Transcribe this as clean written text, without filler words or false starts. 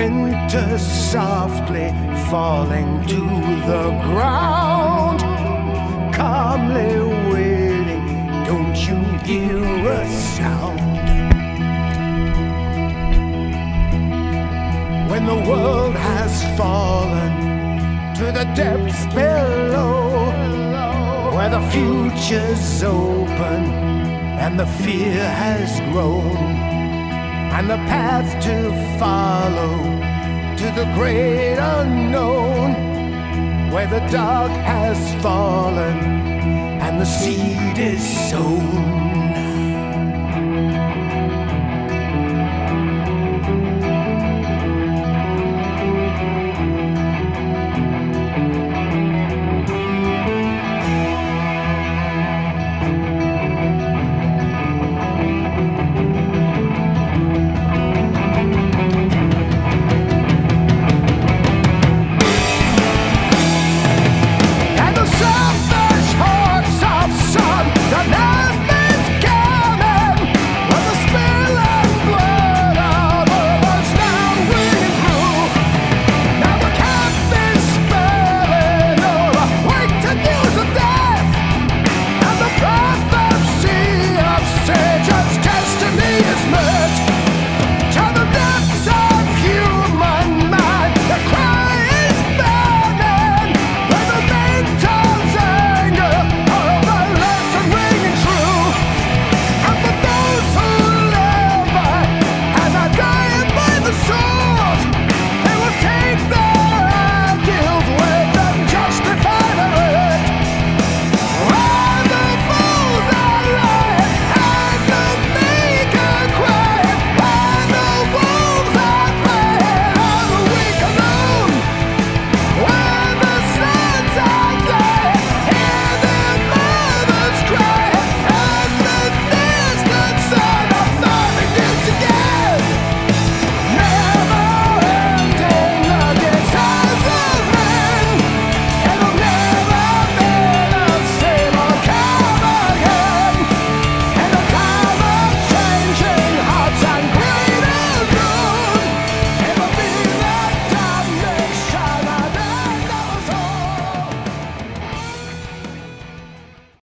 winter softly falling to the ground, calmly waiting, don't you hear a sound? When the world has fallen to the depths below, where the future's open and the fear has grown, and the path to follow to the great unknown, where the dark has fallen and the seed is sown.